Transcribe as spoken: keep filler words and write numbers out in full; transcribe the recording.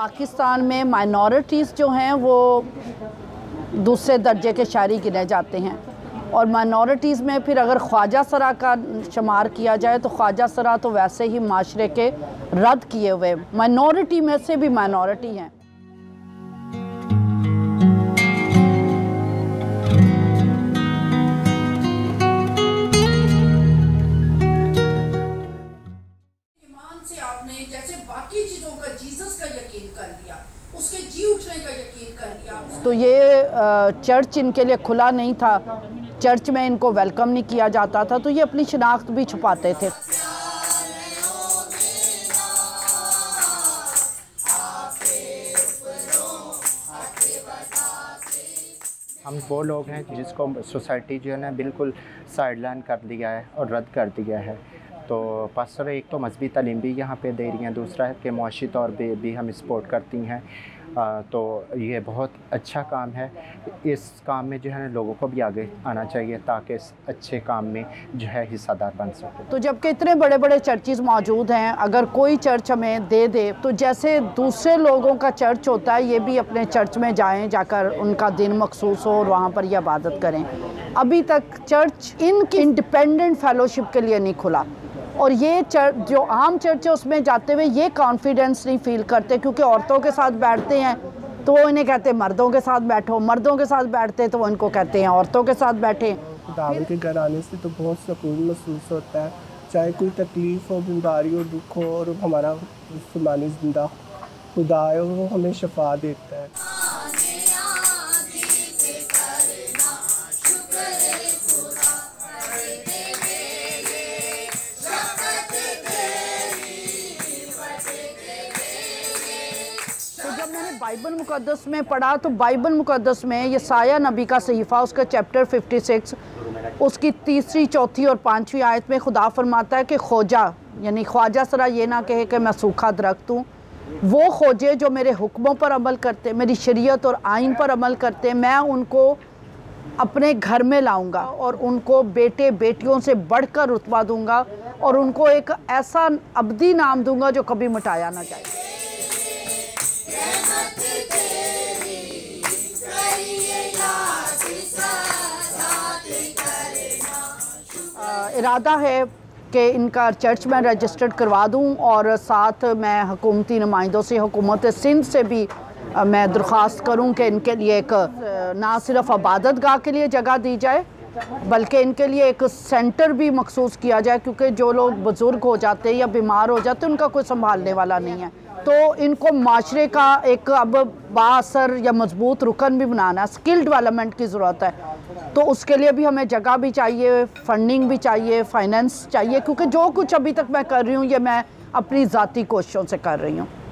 पाकिस्तान में माइनॉरिटीज़ जो हैं वो दूसरे दर्जे के शहरी गिने जाते हैं, और माइनॉरिटीज़ में फिर अगर ख्वाजा सरा का शुमार किया जाए तो ख्वाजा सरा तो वैसे ही माशरे के रद्द किए हुए माइनॉरिटी में से भी माइनॉरिटी हैं। आपने जैसे बाकी चीज़ों का जीसस का यकीन कर लिया, उसके जी उठने का यकीन कर लिया। तो ये चर्च इनके लिए खुला नहीं था, चर्च में इनको वेलकम नहीं किया जाता था, तो ये अपनी शनाख्त भी छुपाते थे। हम वो लोग हैं जिसको सोसाइटी जो है ना बिल्कुल साइडलाइन कर दिया है और रद्द कर दिया है। तो पास्टर एक तो मजहबी तालीम भी यहाँ पे दे रही हैं, दूसरा है कि मुआशी तौर पे भी हम सपोर्ट करती हैं। आ, तो ये बहुत अच्छा काम है। इस काम में जो है ना लोगों को भी आगे आना चाहिए ताकि इस अच्छे काम में जो है हिस्सेदार बन सके। तो जबकि इतने बड़े बड़े चर्चिज़ मौजूद हैं, अगर कोई चर्च हमें दे दे तो जैसे दूसरे लोगों का चर्च होता है, ये भी अपने चर्च में जाएं, जाकर उनका दिन मखसूस हो और वहाँ पर ये इबादत करें। अभी तक चर्च इनकी इंडिपेंडेंट फेलोशिप के लिए नहीं खुला, और ये चर्च जो आम चर्च है उसमें जाते हुए ये कॉन्फिडेंस नहीं फील करते, क्योंकि औरतों के साथ बैठते हैं तो वो इन्हें कहते हैं मर्दों के साथ बैठो, मर्दों के साथ बैठते तो वो इनको कहते हैं औरतों के साथ बैठे। खुदावन के घर आने से तो बहुत सुकून महसूस होता है, चाहे कोई तकलीफ़ हो, बीमारी हो, दुख हो, और हमारा जिस्मानी जिंदा खुदा है वो हमें शफा देता है। जब मैंने बाइबल मुक़द्दस में पढ़ा तो बाइबल मुक़द्दस में यसाया नबी का सहीफ़ा उसका चैप्टर छप्पन उसकी तीसरी, चौथी और पाँचवीं आयत में खुदा फरमाता है कि खोजा यानी ख्वाजा सरा ये ना कहे कि मैं सूखा दरख्त हूँ, वो खोजे जो मेरे हुक्मों पर अमल करते, मेरी शरीयत और आइन पर अमल करते, मैं उनको अपने घर में लाऊंगा और उनको बेटे बेटियों से बढ़कर रुतबा दूंगा और उनको एक ऐसा अब्दी नाम दूंगा जो कभी मिटाया ना जाए। इरादा है कि इनका चर्च में रजिस्टर्ड करवा दूं और साथ मैं हुकूमती नुमाइंदों से, हुकूमत सिंध से भी मैं दरख्वास्त करूं कि इनके लिए एक ना सिर्फ इबादत गाह के लिए जगह दी जाए बल्कि इनके लिए एक सेंटर भी मखसूस किया जाए, क्योंकि जो लोग बुज़ुर्ग हो जाते हैं या बीमार हो जाते हैं उनका कोई संभालने वाला नहीं है। तो इनको माशरे का एक अब बाअसर या मजबूत रुकन भी बनाना है, स्किल डेवलपमेंट की ज़रूरत है। तो उसके लिए भी हमें जगह भी चाहिए, फंडिंग भी चाहिए, फाइनेंस चाहिए, क्योंकि जो कुछ अभी तक मैं कर रही हूँ ये मैं अपनी ज़ाती कोशिशों से कर रही हूँ।